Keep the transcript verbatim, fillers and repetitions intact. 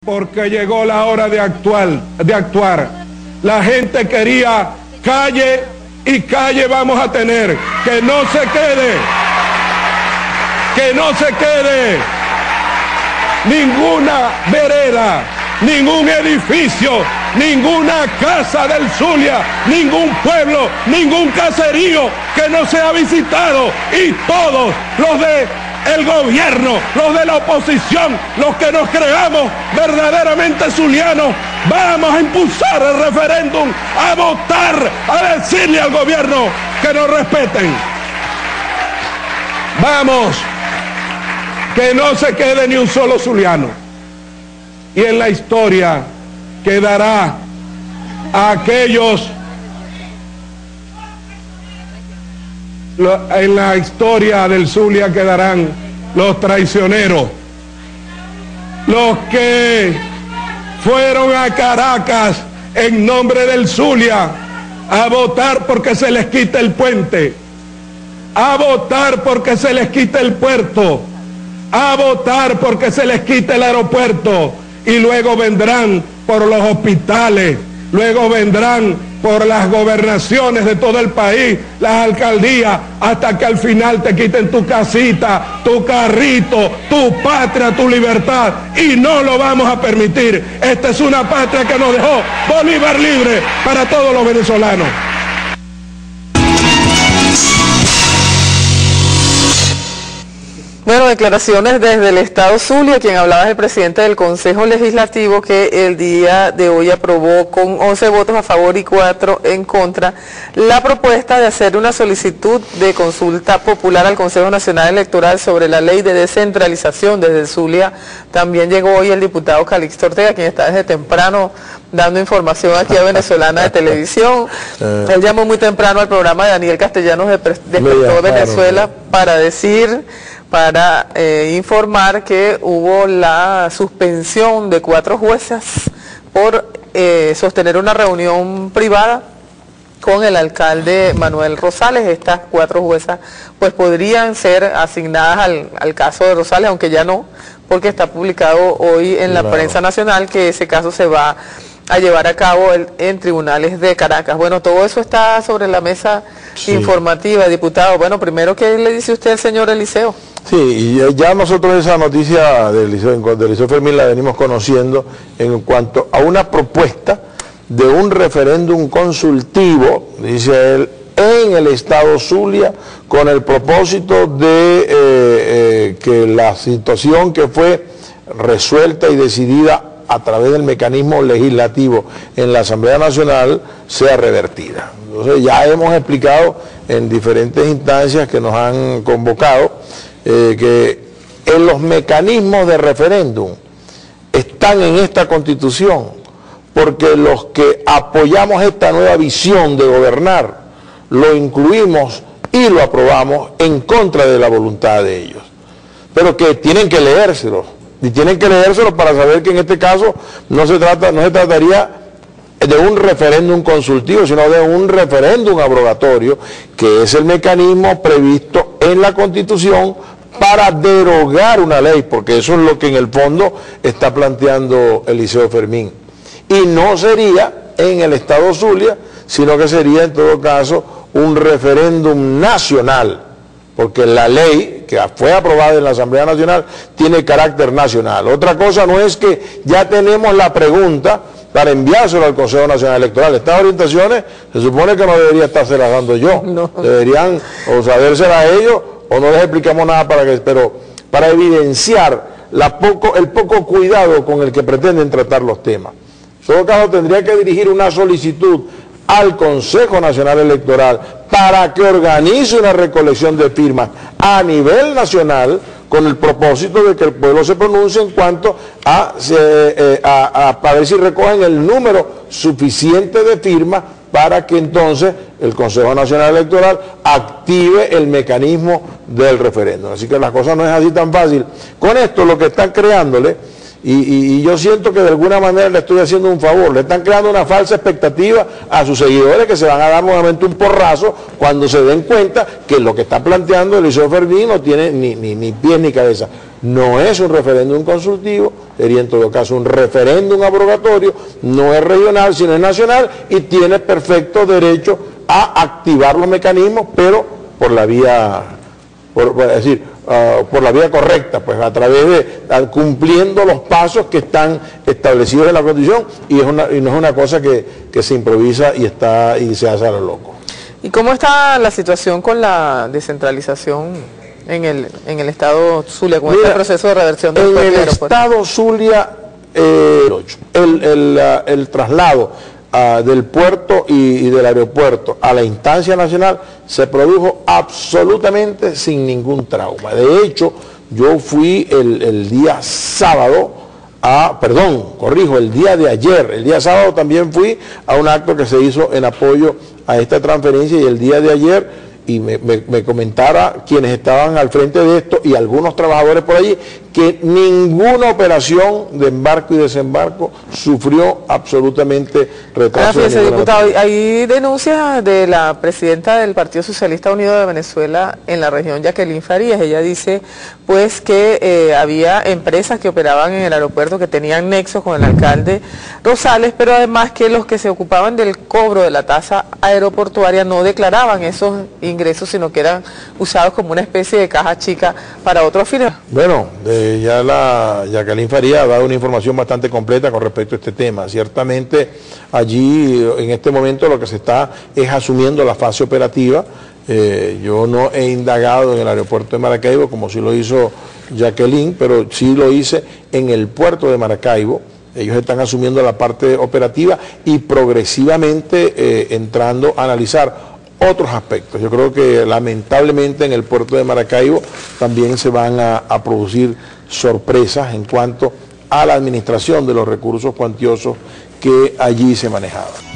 Porque llegó la hora de actuar, de actuar. La gente quería calle y calle vamos a tener. Que no se quede, que no se quede ninguna vereda, ningún edificio, ninguna casa del Zulia, ningún pueblo, ningún caserío que no sea visitado, y todos los de el gobierno, los de la oposición, los que nos creamos verdaderamente zulianos, vamos a impulsar el referéndum, a votar, a decirle al gobierno que nos respeten. Vamos, que no se quede ni un solo zuliano. Y en la historia quedará a aquellos, en la historia del Zulia quedarán los traicioneros, los que fueron a Caracas en nombre del Zulia a votar porque se les quite el puente, a votar porque se les quite el puerto, a votar porque se les quite el aeropuerto, y luego vendrán por los hospitales, luego vendrán por las gobernaciones de todo el país, las alcaldías, hasta que al final te quiten tu casita, tu carrito, tu patria, tu libertad, y no lo vamos a permitir. Esta es una patria que nos dejó Bolívar libre para todos los venezolanos. Bueno, declaraciones desde el Estado Zulia. Quien hablaba es el presidente del Consejo Legislativo, que el día de hoy aprobó con once votos a favor y cuatro en contra la propuesta de hacer una solicitud de consulta popular al Consejo Nacional Electoral sobre la ley de descentralización. Desde el Zulia también llegó hoy el diputado Calixto Ortega, quien está desde temprano dando información aquí a Venezolana de Televisión. Eh. Él llamó muy temprano al programa de Daniel Castellanos de Despertó Venezuela para decir... para eh, informar que hubo la suspensión de cuatro juezas por eh, sostener una reunión privada con el alcalde Manuel Rosales. Estas cuatro juezas pues podrían ser asignadas al, al caso de Rosales, aunque ya no, porque está publicado hoy en la claro. prensa nacional que ese caso se va a llevar a cabo el, en tribunales de Caracas. Bueno, todo eso está sobre la mesa sí. informativa, diputado. Bueno, primero, ¿qué le dice usted al señor Eliseo? Sí, y ya nosotros esa noticia del Eliseo, del Eliseo Fermín la venimos conociendo en cuanto a una propuesta de un referéndum consultivo, dice él, en el Estado Zulia, con el propósito de eh, eh, que la situación que fue resuelta y decidida a través del mecanismo legislativo en la Asamblea Nacional sea revertida. Entonces ya hemos explicado en diferentes instancias que nos han convocado eh, que en los mecanismos de referéndum están en esta Constitución porque los que apoyamos esta nueva visión de gobernar lo incluimos y lo aprobamos en contra de la voluntad de ellos, pero que tienen que leérselo. Y tienen que leérselo para saber que en este caso no se trata, no se trataría de un referéndum consultivo, sino de un referéndum abrogatorio, que es el mecanismo previsto en la Constitución para derogar una ley, porque eso es lo que en el fondo está planteando Eliseo Fermín. Y no sería en el Estado Zulia, sino que sería en todo caso un referéndum nacional, porque la ley que fue aprobada en la Asamblea Nacional tiene carácter nacional. Otra cosa no es que ya tenemos la pregunta para enviárselo al Consejo Nacional Electoral. Estas orientaciones se supone que no debería estárselas dando yo, no. Deberían o sabérselas a ellos o no les explicamos nada para que, pero para evidenciar la poco, el poco cuidado con el que pretenden tratar los temas. En todo caso tendría que dirigir una solicitud al Consejo Nacional Electoral para que organice una recolección de firmas a nivel nacional con el propósito de que el pueblo se pronuncie en cuanto a, eh, a, a, a ver si recogen el número suficiente de firmas para que entonces el Consejo Nacional Electoral active el mecanismo del referéndum. Así que la cosa no es así tan fácil. Con esto lo que están creándole, Y, y, y yo siento que de alguna manera le estoy haciendo un favor, le están creando una falsa expectativa a sus seguidores que se van a dar nuevamente un porrazo cuando se den cuenta que lo que está planteando Eliseo Fermín no tiene ni, ni, ni pies ni cabeza. No es un referéndum consultivo, sería en todo caso un referéndum abrogatorio, no es regional, sino es nacional y tiene perfecto derecho a activar los mecanismos, pero por la vía, por, por, es decir, uh, por la vía correcta, pues a través de uh, cumpliendo los pasos que están establecidos en la Constitución, y, es una, y no es una cosa que, que se improvisa y, está, y se hace a lo loco. ¿Y cómo está la situación con la descentralización en el, en el estado Zulia, con Mira, este proceso de reversión del en el aeropuerto? estado Zulia, eh, el, el, uh, el traslado uh, del puerto y, y del aeropuerto a la instancia nacional se produjo absolutamente sin ningún trauma. De hecho, yo fui el, el día sábado, a, perdón, corrijo, el día de ayer, el día sábado también fui a un acto que se hizo en apoyo a esta transferencia, y el día de ayer, y me, me, me comentara quienes estaban al frente de esto y algunos trabajadores por allí, que ninguna operación de embarco y desembarco sufrió absolutamente retraso. Ah, fíjese, diputado, hay denuncias de la presidenta del Partido Socialista Unido de Venezuela en la región, Jacqueline Farías. Ella dice pues que eh, había empresas que operaban en el aeropuerto que tenían nexos con el alcalde Rosales, pero además que los que se ocupaban del cobro de la tasa aeroportuaria no declaraban esos ingresos, sino que eran usados como una especie de caja chica para otros fines. Bueno, de ya la Jacqueline Farías ha dado una información bastante completa con respecto a este tema. Ciertamente allí en este momento lo que se está es asumiendo la fase operativa. Eh, yo no he indagado en el aeropuerto de Maracaibo como sí lo hizo Jacqueline, pero sí lo hice en el puerto de Maracaibo. Ellos están asumiendo la parte operativa y progresivamente eh, entrando a analizar otros aspectos. Yo creo que lamentablemente en el puerto de Maracaibo también se van a, a producir sorpresas en cuanto a la administración de los recursos cuantiosos que allí se manejaban.